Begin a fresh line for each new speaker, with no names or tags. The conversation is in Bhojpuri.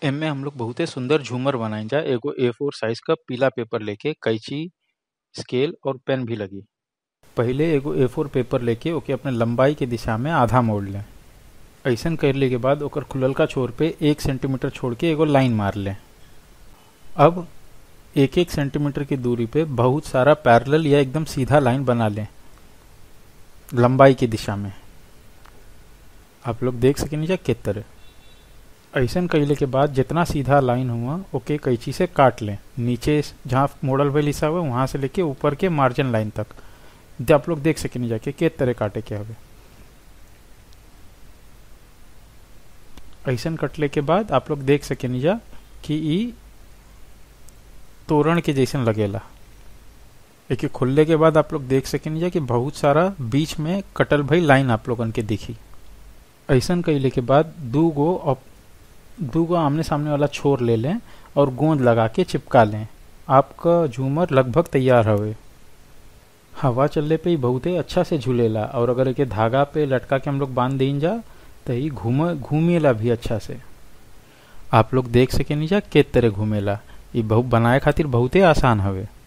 एमे हम लोग बहुते सुंदर झूमर बनाई जा। एगो A4 साइज का पीला पेपर लेके कैंची, स्केल और पेन भी लगी। पहिले एगो A4 पेपर लेके ओके अपने लंबाई के दिशा में आधा मोड़ लें। ऐसन करले के बाद ओकर खुललका छोर पे 1 सेंटीमीटर छोड़ के एगो लाइन मार लें। अब 1-1 सेंटीमीटर की दूरी पे बहुत सारा पैरेलल या एकदम सीधा लाइन बना लें लंबाई की दिशा में। आप लोग देख सकेनी जा किस तरह। ऐसन कइले के बाद जितना सीधा लाइन हुआ ओके कैंची से काट लें। नीचे जहाँ मोड़ल भइल हिस्सा हुआ वहाँ से लेके ऊपर के मार्जिन लाइन तक आप लोग देख सकेनी जाके किस तरह काटे के हवे। ऐसन कटले के बाद आप लोग देख सकेनी जा कि ई तोरण के जैसन लगेला। एक खुलने के बाद आप लोग देख सकेनी जा कि बहुत सारा बीच में कटल भई लाइन आप लोगन के दिखी। ऐसन कइले के बाद दू गो आमने सामने वाला छोर ले लें और गोंद लगा के चिपका लें। आपका झूमर लगभग तैयार हवे। हवा चलने पे ही बहुते अच्छा से झूलेला और अगर एके धागा पे लटका के हम लोग बांध दें जा तो ही घूमेला भी अच्छा से। आप लोग देख सकेनी जा किस तरह घूमेला। ये बनाए खातिर बहुते आसान हवे।